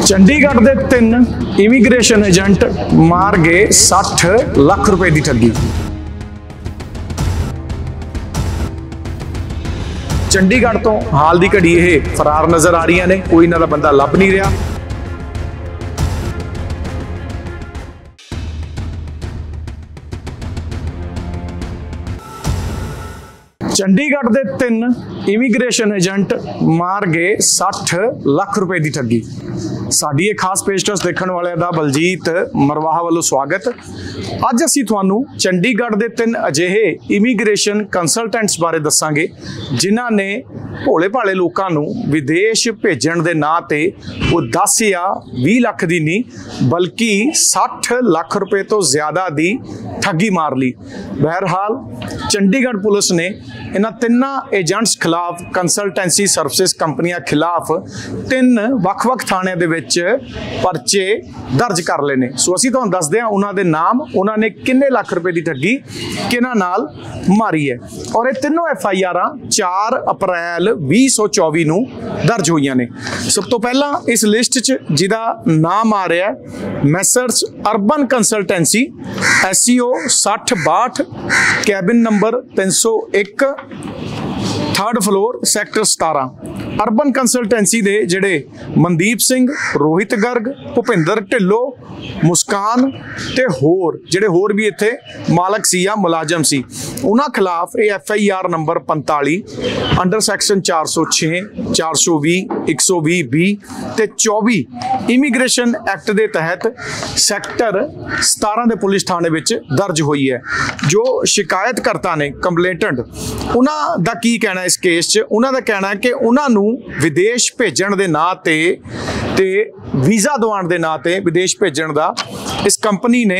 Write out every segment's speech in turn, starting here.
चंडीगढ़ के 3 immigration agent मार गए 60 लाख रुपए की ठगी। चंडीगढ़ तो हाल की घड़ी ये फरार नजर आ रही ने, कोई इन्हां दा बंदा लभ नहीं रहा। चंडीगढ़ के 3 इमीग्रेशन एजेंट मार गए 60 लाख रुपए की ठगी। साडी ये खास पेशकश देखने वाले दा बलजीत मरवाहा वालों स्वागत। अज असीं तुहानूं चंडीगढ़ के 3 अजिहे इमीग्रेशन कंसलटेंट्स बारे दसांगे जिन्हां ने भोले भाले लोकां नूं विदेश भेजण दे नां ते वो 10 या 20 लाख दी नहीं बल्कि 60 लाख रुपए तो ज्यादा दी ठगी मार ली। बहरहाल चंडीगढ़ पुलिस ने इन्हां 3 एजेंट्स खिलाफ कंसलटेंसी सर्विसेज कंपनियां खिलाफ 3 ਵੱਖ-ਵੱਖ थाणिਆਂ ਦੇ ਵਿੱਚ परचे दर्ज कर ले ने। सो असीं तुहानूं दसदे हां उन्हां दे नाम, उन्हां ने किन्ने लाख रुपए की ठगी किन्हां नाल मारी है। और ये तीनों FIR 4 अप्रैल 2024 नूं दर्ज होईयां ने। सब तो पहला इस लिस्ट च जिहदा नाम आ रहा है messrs urban consultancy SEO 6062 cabin number 301 3rd floor sector 17। Urban consultancy दे जिहड़े मनदीप सिंह, रोहित गर्ग, भुपिंदर ढिल्लो, मुस्कान ते होर जिहड़े होर भी इत्थे मालक सी या मुलाजम सी, उन्हां खिलाफ ये FIR number 45 under section 406 420 120B ते 24 इमीग्रेशन एक्ट के तहत सैक्टर 17 के पुलिस थाने विच दर्ज हुई है। जो शिकायतकर्ता ने कंप्लेंटेंट उन्हां दा की कहना इस केस च, उन्हां दा कहना है कि उन्हां नूं विदेश भेजण दे नां ते वीज़ा दवाउण दे नां ते विदेश भेजण दा इस कंपनी ने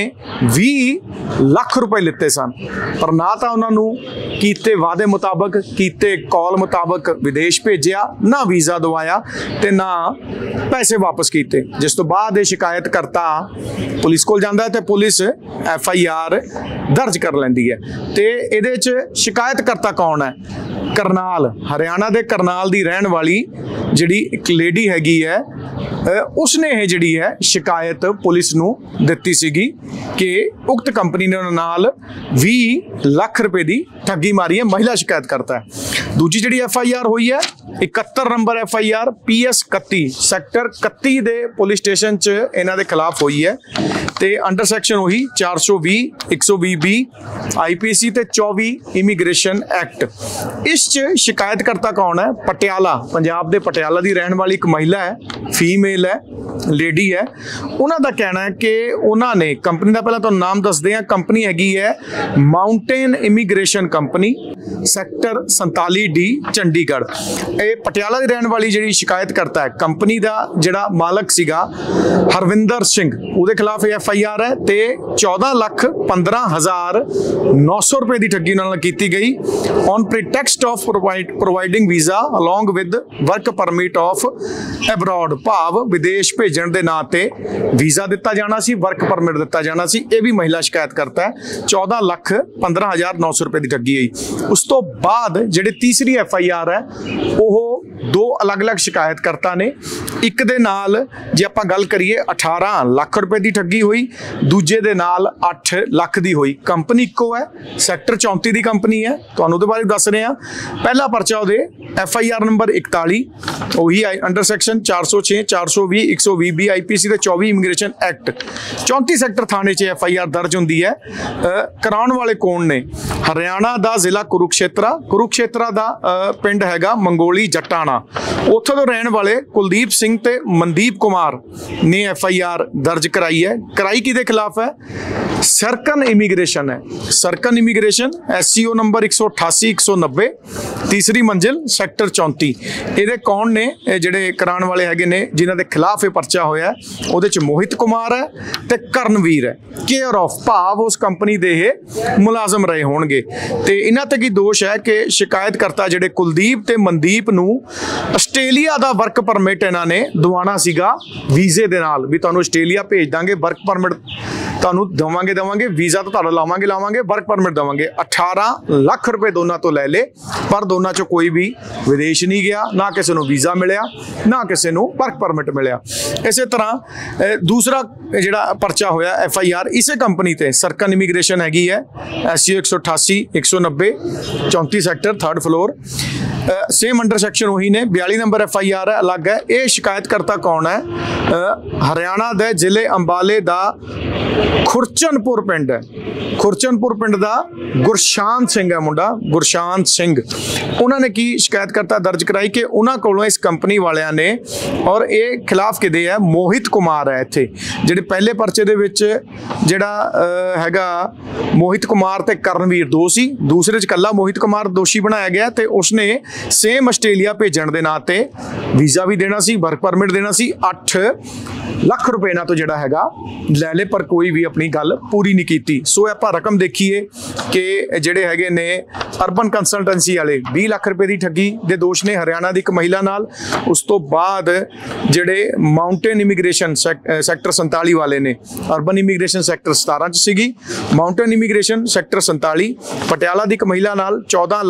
20 लाख रुपए लिते सन, पर ना तो उन्होंने कीते वादे मुताबक कीते कॉल मुताबक विदेश भेजिया, ना वीज़ा दवाया ते ना पैसे वापस किए। जिस तो बाद शिकायतकर्ता पुलिस को जाता है तो पुलिस FIR दर्ज कर लैंदी है। तो ये शिकायतकर्ता कौन है? करनाल, हरियाणा के करनाल की रहने वाली जिहड़ी एक लेडी हैगी है, उसने ये जिहड़ी है शिकायत पुलिस नूं दित्ती सीगी कि उक्त कंपनी ने उन्हां नाल 20 लाख रुपए की ठगी मारी है। महिला शिकायत करता है। दूजी जिहड़ी FIR हुई है 71 नंबर FIR PS 31 सैक्टर 31 दे पुलिस स्टेशन च इन्हां दे खिलाफ हुई है ते अंडर सैक्शन वही 420 120B IPC ते 24 इमीग्रेशन एक्ट। इस च शिकायतकर्ता कौन है? पटियाला, पंजाब दे पटियाला दी रहने वाली एक महिला है, फीमेल है, लेडी है। उन्हां दा कहना है कि उन्होंने कंपनी का पहला तो नाम दसदे हैं, कंपनी हैगी है mountain immigration company sector 47D Chandigarh. ये पटियाला की रहने वाली जी शिकायत करता है। कंपनी का जिहड़ा मालक सीगा हरविंदर सिंह, उहदे खिलाफ FIR है ते 14,15,900 रुपए की ठगी उन्हां नाल कीती गई on pretext of providing visa along with work permit of abroad, भाव विदेश भेजण दे नां ते वीज़ा दिता जाना सी, वर्क परमिट दिता जाना सी। ये भी महिला शिकायत करता है। 14,15,900 रुपए की ठगी हुई। उस तो बाद जिहड़ी तीसरी FIR है वो 2 अलग-अलग शिकायतकर्ता ने, एक दे नाल जे आपां गल करिए 18 लाख रुपए की ठगी हुई, दूजे दे नाल 8 लाख की हुई। कंपनी इक्को है, सैक्टर 34 की कंपनी है, तुहानूं उहदे बारे दस रहे हैं। पहला परचा उहदे FIR नंबर 41 वही अंडर सैक्शन 406 420 120B IPC ते 24 इमीग्रेशन एक्ट 34 सैक्टर थाने च FIR दर्ज होंदी है। कराउण वाले कौन ने? हरियाणा का जिला कुरुक्षेत्रा का पिंड हैगा मंगोली जट्टाना, उत्थों तो रहने वाले कुलदीप सिंह ते मनदीप कुमार ने FIR दर्ज कराई है। कराई किहदे खिलाफ है? सरकन इमीग्रेशन है, सरकन इमीग्रेशन SEO नंबर 188 190 तीसरी मंजिल सैक्टर 34। ये कौन ने जिहड़े कराने वाले हैगे ने जिन्हां दे खिलाफ ये परचा होया? उहदे च मोहित कुमार है ते करनवीर है, केयर ऑफ भाव उस कंपनी दे मुलाजम रहे होणगे। ते इन्हां ते की दोष है कि शिकायतकर्ता जिहड़े कुलदीप ते मनदीप नूं आस्ट्रेलिया का वर्क परमिट इन्हां ने दवाना सीगा वीजे दे नाल, भी तुहानूं आस्ट्रेलिया भेज दांगे, वर्क परमिट ਤੁਹਾਨੂੰ ਦੇਵਾਂਗੇ ਵੀਜ਼ਾ ਤਾਂ ਤੁਹਾਡਾ ਲਾਵਾਂਗੇ ਵਰਕ ਪਰਮਿਟ ਦੇਵਾਂਗੇ। 18 ਲੱਖ ਰੁਪਏ ਦੋਨਾਂ ਤੋਂ ਲੈ ਲੇ, ਪਰ ਦੋਨਾਂ ਚੋਂ ਕੋਈ ਵੀ ਵਿਦੇਸ਼ ਨਹੀਂ ਗਿਆ, ਨਾ ਕਿਸੇ ਨੂੰ ਵੀਜ਼ਾ ਮਿਲਿਆ, ਨਾ ਕਿਸੇ ਨੂੰ ਵਰਕ ਪਰਮਿਟ ਮਿਲਿਆ। ਇਸੇ ਤਰ੍ਹਾਂ ਦੂਸਰਾ ਜਿਹੜਾ ਪਰਚਾ ਹੋਇਆ FIR ਇਸੇ ਕੰਪਨੀ ਤੇ ਸਰਕਨ ਇਮੀਗ੍ਰੇਸ਼ਨ ਹੈਗੀ ਹੈ SCO 188 190 34 sector 3rd floor, same under section ਉਹੀ ਨੇ। 42 ਨੰਬਰ FIR ਹੈ, ਅਲੱਗ ਹੈ। ਇਹ ਸ਼ਿਕਾਇਤਕਰਤਾ ਕੌਣ ਹੈ? ਹਰਿਆਣਾ ਦੇ ਜ਼ਿਲ੍ਹੇ ਅੰਬਾਲੇ ਦਾ ਖੁਰਚਨਪੁਰ ਪਿੰਡ ਹੈ। ਖੁਰਚਨਪੁਰ ਪਿੰਡ ਦਾ ਗੁਰਸ਼ਾਂਤ ਸਿੰਘ ਹੈ ਮੁੰਡਾ, ਗੁਰਸ਼ਾਂਤ ਸਿੰਘ। ਉਹਨਾਂ ਨੇ ਕੀ ਸ਼ਿਕਾਇਤਕਰਤਾ ਦਰਜ ਕਰਾਈ ਕਿ ਉਹਨਾਂ ਕੋਲੋਂ ਇਸ ਕੰਪਨੀ ਵਾਲਿਆਂ ਨੇ, ਔਰ ਇਹ ਖਿਲਾਫ ਕਿਹਦੇ ਹੈ? ਮੋਹਿਤ ਕੁਮਾਰ ਹੈ। ਇੱਥੇ ਜਿਹੜੇ ਪਹਿਲੇ ਪਰਚੇ ਦੇ ਵਿੱਚ ਜਿਹੜਾ ਹੈਗਾ ਮੋਹਿਤ ਕੁਮਾਰ ਤੇ ਕਰਨਵੀਰ ਦੋ ਸੀ, ਦੂਸਰੇ 'ਚ ਇਕੱਲਾ ਮੋਹਿਤ ਕੁਮਾਰ ਦੋਸ਼ੀ ਬਣਾਇਆ ਗਿਆ ਤੇ ਉਸਨੇ ਸੇਮ ਆਸਟ੍ਰੇਲੀਆ ਭੇਜਣ ਦੇ ਨਾਂ ਤੇ ਵੀਜ਼ਾ ਵੀ ਦੇਣਾ ਸੀ, ਵਰਕ ਪਰਮਿਟ ਦੇਣਾ ਸੀ। 8 ਲੱਖ ਰੁਪਏ ਨਾਲ ਤੋਂ ਜਿਹੜਾ ਹੈਗਾ ਲੈ ਲੇ, ਪਰ ਕੋਈ ਵੀ ਆਪਣੀ ਗੱਲ ਪੂਰੀ ਨਹੀਂ ਕੀਤੀ। ਸੋ ਆਪਾਂ ਰਕਮ ਦੇਖੀਏ ਕਿ ਜਿਹੜੇ ਹੈਗੇ ਨੇ ਅਰਬਨ ਕੰਸਲਟੈਂਸੀ ਵਾਲੇ 20 ਲੱਖ ਰੁਪਏ ਦੀ ਠੱਗੀ ਦੇ ਦੋਸ਼ ਨੇ ਹਰਿਆਣਾ ਦੀ ਇੱਕ ਮਹਿਲਾ ਨਾਲ। ਉਸ ਤੋਂ ਬਾਅਦ ਜਿਹੜੇ ਮਾਊਂਟੇਨ ਇਮੀਗ੍ਰੇਸ਼ਨ ਸੈਕਟਰ 47 ਵਾਲੇ ਨੇ, ਅਰਬਨ ਇਮੀਗ੍ਰੇਸ਼ਨ ਸੈਕਟਰ 17 'ਚ ਸੀਗੀ, ਮਾਊਂਟੇਨ ਇਮੀਗ੍ਰੇਸ਼ਨ ਸੈਕਟਰ 47 ਪਟਿਆਲਾ ਦੀ ਇੱਕ ਮਹਿਲਾ ਨਾਲ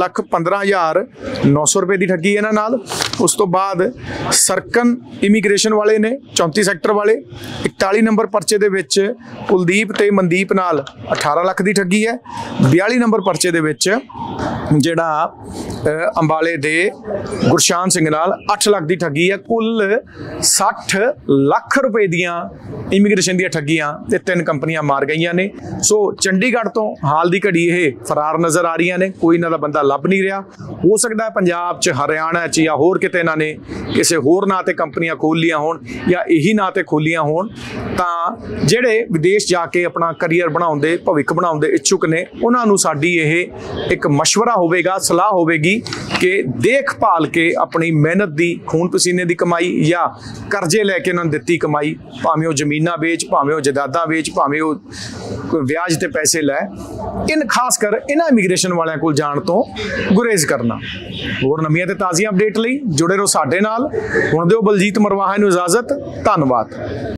14,15,900 ਰੁਪਏ ਦੀ ਠੱਗੀ ਇਹਨਾਂ ਨਾਲ। ਉਸ ਤੋਂ ਬਾਅਦ ਸਰਕਨ ਇਮੀਗ੍ਰੇਸ਼ਨ ਵਾਲੇ ਨੇ 34 ਸੈਕਟਰ ਵਾਲੇ, 41 ਨੰਬਰ ਪਰਚੇ ਦੇ ਵਿੱਚ ਕੁਲਦੀਪ ਤੇ ਮਨਦੀਪ ਨਾਲ 18 ਲੱਖ ਦੀ ਠੱਗੀ ਹੈ। 42 ਨੰਬਰ ਪਰਚੇ ਦੇ ਵਿੱਚ ਜਿਹੜਾ ਅੰਬਾਲੇ ਦੇ ਗੁਰਸ਼ਾਨ ਸਿੰਘ ਨਾਲ 8 ਲੱਖ ਦੀ ਠੱਗੀ ਹੈ। ਕੁੱਲ 60 ਲੱਖ ਰੁਪਏ ਦੀਆਂ ਇਮੀਗ੍ਰੇਸ਼ਨ ਦੀਆਂ ਠੱਗੀਆਂ ਤੇ 3 ਕੰਪਨੀਆਂ ਮਾਰ ਗਈਆਂ ਨੇ। ਸੋ ਚੰਡੀਗੜ੍ਹ ਤੋਂ ਹਾਲ ਦੀ ਘੜੀ ਇਹ ਫਰਾਰ ਨਜ਼ਰ ਆ ਰਹੀਆਂ ਨੇ, ਕੋਈ ਇਹਨਾਂ ਦਾ ਬੰਦਾ ਲੱਭ ਨਹੀਂ ਰਿਹਾ। ਹੋ ਸਕਦਾ ਪੰਜਾਬ 'ਚ, ਹਰਿਆਣਾ 'ਚ ਜਾਂ ਹੋਰ ਕਿਤੇ ਇਹਨਾਂ ਨੇ ਕਿਸੇ ਹੋਰ ਨਾਂ ਤੇ ਕੰਪਨੀਆਂ ਖੋਲ੍ਹ ਲੀਆਂ ਹੋਣ ਜਾਂ ਇਹੀ ਨਾਂ ਤੇ ਖੋਲ੍ਹੀਆਂ ਹੋਣ। ਤਾਂ ਜਿਹੜੇ ਵਿਦੇਸ਼ ਜਾ ਕੇ ਆਪਣਾ ਕਰੀਅਰ ਬਣਾਉਣ ਦੇ, ਭਵਿੱਖ ਬਣਾਉਣ ਦੇ ਇੱਛੁਕ ਨੇ, ਉਹਨਾਂ ਨੂੰ ਸਾਡੀ ਇਹ ਇੱਕ ਮਸ਼ਵਰਾ ਹੋਵੇਗਾ, ਸਲਾਹ ਹੋਵੇਗੀ ਕਿ ਦੇਖਭਾਲ ਕੇ ਆਪਣੀ ਮਿਹਨਤ ਦੀ, ਖੂਨ ਪਸੀਨੇ ਦੀ ਕਮਾਈ ਜਾਂ ਕਰਜ਼ੇ ਲੈ ਕੇ ਉਹਨਾਂ ਨੂੰ ਦਿੱਤੀ ਕਮਾਈ, ਭਾਵੇਂ ਉਹ ਜ਼ਮੀਨਾਂ ਵੇਚ, ਭਾਵੇਂ ਉਹ ਜਾਇਦਾਦਾਂ ਵੇਚ, ਭਾਵੇਂ ਉਹ ਵਿਆਜ ਤੇ ਪੈਸੇ ਲੈ, ਖਾਸ ਕਰ ਇਹਨਾਂ ਇਮੀਗ੍ਰੇਸ਼ਨ ਵਾਲਿਆਂ ਕੋਲ ਜਾਣ ਤੋਂ ਗੁਰੇਜ਼ ਕਰਨਾ। ਹੋਰ ਨਵੀਆਂ ਤੇ ਤਾਜ਼ੀਆਂ ਅਪਡੇਟ ਲਈ ਜੁੜੇ ਰਹੋ ਸਾਡੇ ਨਾਲ। ਹੁਣ ਦਿਓ ਬਲਜੀਤ ਮਰਵਾਹਾ ਨੂੰ ਇਜਾਜ਼ਤ। ਧੰਨਵਾਦ।